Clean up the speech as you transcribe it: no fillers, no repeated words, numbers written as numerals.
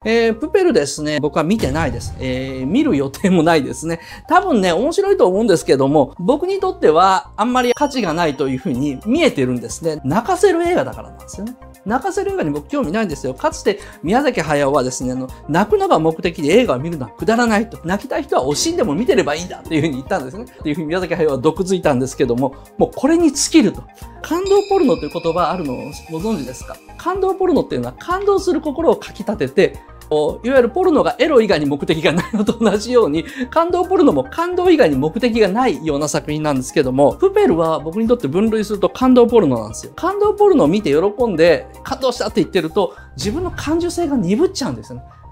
プペルですね、僕は見てないです。見る予定もないですね。多分ね、面白いと思うんですけども、僕にとってはあんまり価値がないというふうに見えてるんですね。泣かせる映画だからなんですよね。泣かせる映画に僕興味ないんですよ。かつて宮崎駿はですね、泣くのが目的で映画を見るのはくだらないと。泣きたい人は惜しんでも見てればいいんだっていうふうに言ったんですね。っていうふうに宮崎駿は毒づいたんですけども、もうこれに尽きると。感動ポルノという言葉あるのをご存知ですか？感動ポルノっていうのは感動する心をかき立てて、いわゆるポルノがエロ以外に目的がないのと同じように、感動ポルノも感動以外に目的がないような作品なんですけども、プペルは僕にとって分類すると感動ポルノなんですよ。感動ポルノを見て喜んで感動したって言ってると、自分の感受性が鈍っちゃうんですよね。